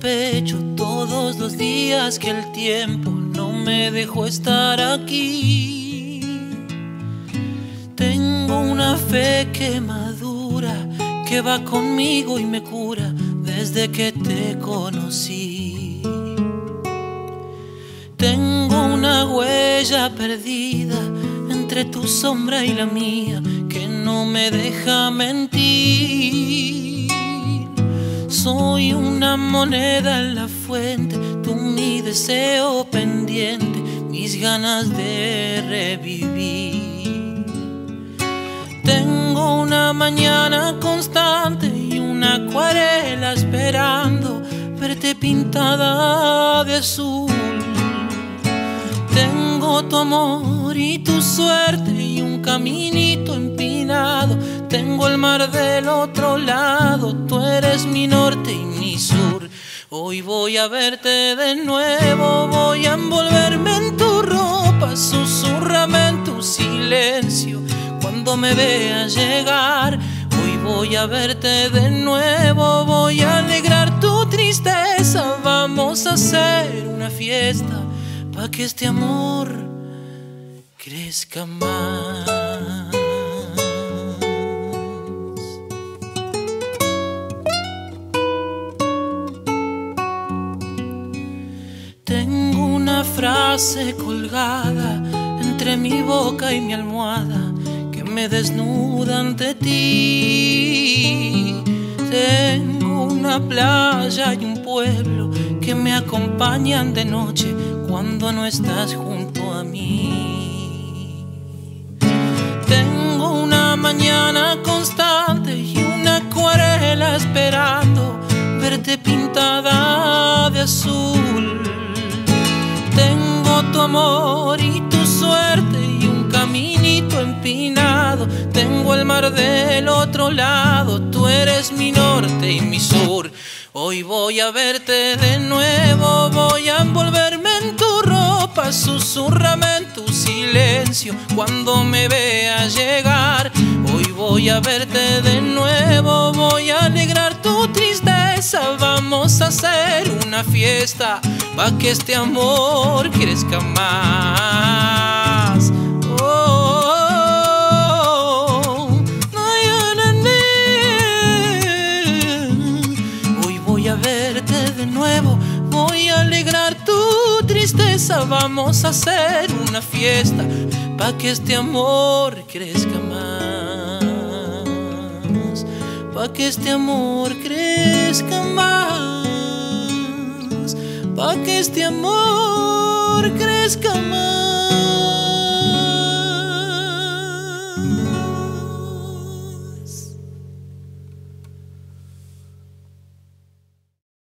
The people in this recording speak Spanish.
pecho todos los días que el tiempo no me dejó estar aquí. Tengo una fe que madura, que va conmigo y me cura desde que te conocí. Tengo una huella perdida entre tu sombra y la mía que no me deja mentir. Soy una moneda en la fuente, tú mi deseo pendiente, mis ganas de revivir. Tengo una mañana constante y una acuarela esperando verte pintada de azul. Tengo tu amor y tu suerte y un caminito empinado. Tengo el mar del otro lado, tú eres mi norte y mi sur. Hoy voy a verte de nuevo, voy a envolverme en tu ropa, susúrrame en tu silencio cuando me veas llegar. Hoy voy a verte de nuevo, voy a alegrar tu tristeza. Vamos a hacer una fiesta pa' que este amor crezca más. Tengo una frase colgada entre mi boca y mi almohada que me desnuda ante ti. Tengo una playa y un pueblo que me acompañan de noche cuando no estás junto a mí. Tengo una mañana constante y una acuarela esperando verte pintada de azul. Tengo tu amor y tu suerte y un caminito empinado. Tengo el mar del otro lado, tú eres mi norte y mi sur. Hoy voy a verte de nuevo, voy a envolverme en tu ropa, susúrrame en tu silencio cuando me veas llegar. Hoy voy a verte de nuevo, voy a alegrar tu tristeza. Vamos a hacer una fiesta pa' que este amor crezca más. Voy a verte de nuevo, voy a alegrar tu tristeza. Vamos a hacer una fiesta pa' que este amor crezca más, pa' que este amor crezca más, pa' que este amor crezca más.